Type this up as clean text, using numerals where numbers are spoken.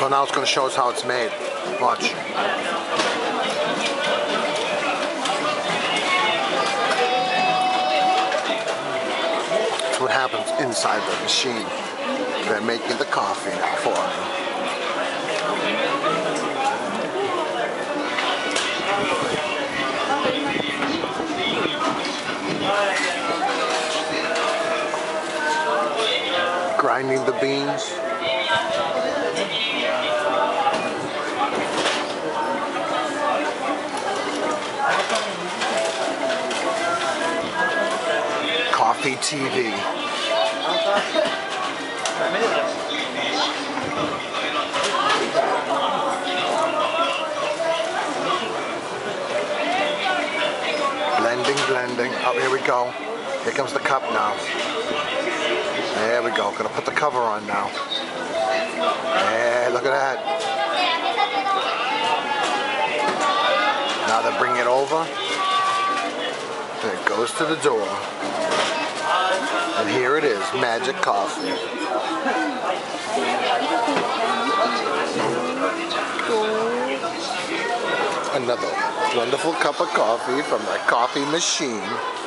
So now it's going to show us how it's made. Watch. That's what happens inside the machine. They're making the coffee now for me. Grinding the beans. Coffee TV. Blending. Oh, here we go. Here comes the cup now. There we go. Gonna put the cover on now. Yeah, look at that. Now they bring it over. And it goes to the door. And here it is, magic coffee. Another wonderful cup of coffee from the coffee machine.